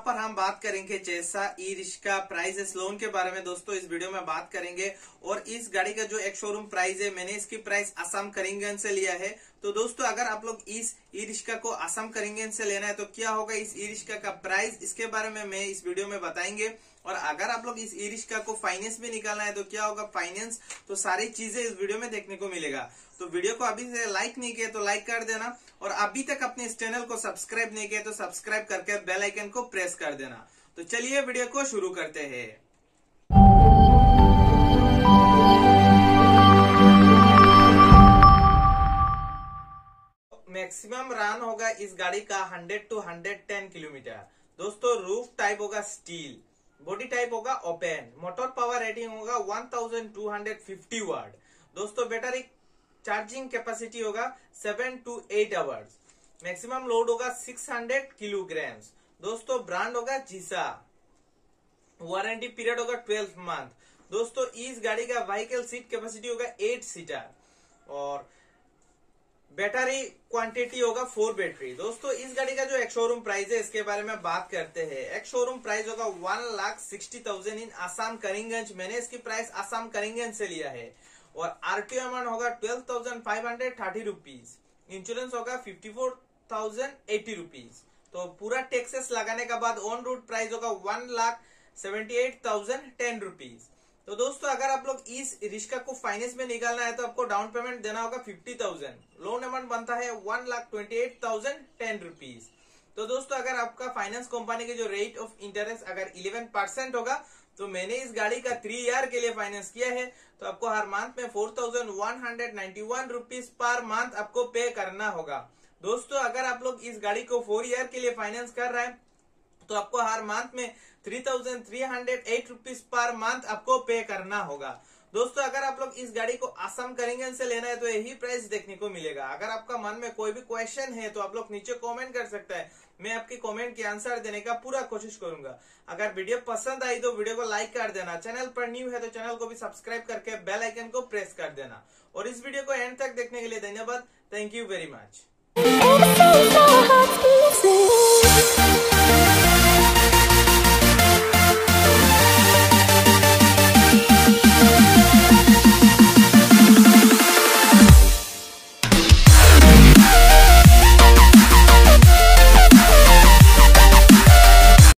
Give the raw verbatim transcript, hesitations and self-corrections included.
पर हम बात करेंगे जैसा ई रिक्शा प्राइस लोन के बारे में। दोस्तों इस वीडियो में बात करेंगे और इस गाड़ी का जो एक शोरूम प्राइस है, मैंने इसकी प्राइस असम करीमगंज से लिया है। तो दोस्तों अगर आप लोग इस ई रिक्शा को असम करीमगंज से लेना है तो क्या होगा इस ई रिक्शा का प्राइस, इसके बारे में मैं इस वीडियो में बताएंगे। और अगर आप लोग इस ई रिक्शा को फाइनेंस में निकालना है तो क्या होगा फाइनेंस, तो सारी चीजें इस वीडियो में देखने को मिलेगा। तो वीडियो को अभी से लाइक नहीं किया तो लाइक कर देना, और अभी तक अपने इस चैनल को सब्सक्राइब नहीं किया तो सब्सक्राइब करके बेल आइकन को प्रेस कर देना। तो चलिए वीडियो को शुरू करते हैं। मैक्सिमम रन होगा इस गाड़ी का hundred to hundred ten kilometre. दोस्तों रूफ टाइप होगा स्टील, बॉडी टाइप होगा ओपन, मोटर पावर रेटिंग होगा one thousand two hundred fifty watt. दोस्तों बैटरी चार्जिंग कैपेसिटी होगा seven to eight hours. Maximum load होगा सिक्स हंड्रेड किलोग्राम। दोस्तों brand होगा जीसा। वारंटी पीरियड होगा ट्वेल्व मंथ। दोस्तों इस गाड़ी का व्हीकल सीट कैपेसिटी होगा एट सीटर और बैटरी क्वांटिटी होगा फोर बैटरी। दोस्तों इस गाड़ी का जो एक शोरूम प्राइस है इसके बारे में बात करते हैं। एक शोरूम प्राइस होगा one lakh sixty thousand in Assam Karimganj. मैंने इसकी प्राइस आसाम करीमगंज से लिया है और आरटीओ अमाउंट होगा twelve thousand five hundred thirty rupees. Insurance होगा fifty four thousand eighty rupees. तो पूरा टैक्सेस लगाने के बाद ऑन रोड प्राइस होगा one lakh seventy eight thousand ten rupees. तो दोस्तों अगर आप लोग इस रिक्शा को फाइनेंस में निकालना है तो आपको डाउन पेमेंट देना होगा फिफ्टी थाउजेंड। लोन अमाउंट बनता है one lakh twenty eight thousand ten rupees. तो दोस्तों अगर आपका फाइनेंस कंपनी के जो रेट ऑफ इंटरेस्ट अगर इलेवन परसेंट होगा तो मैंने इस गाड़ी का थ्री ईयर के लिए फाइनेंस किया है, तो आपको हर मंथ में four thousand one hundred ninety one rupees per month आपको पे करना होगा। दोस्तों अगर आप लोग इस गाड़ी को फोर ईयर के लिए फाइनेंस कर रहे हैं तो आपको हर मंथ में three thousand three hundred eight rupees per month आपको पे करना होगा। दोस्तों अगर आप लोग इस गाड़ी को असम करीमगंज से लेना है तो यही प्राइस देखने को मिलेगा। अगर आपका मन में कोई भी क्वेश्चन है तो आप लोग नीचे कमेंट कर सकते हैं, मैं आपकी कमेंट के आंसर देने का पूरा कोशिश करूंगा। अगर वीडियो पसंद आई तो वीडियो को लाइक कर देना, चैनल पर न्यू है तो चैनल को भी सब्सक्राइब करके बेल आइकन को प्रेस कर देना। और इस वीडियो को एंड तक देखने के लिए धन्यवाद। Thank you very much.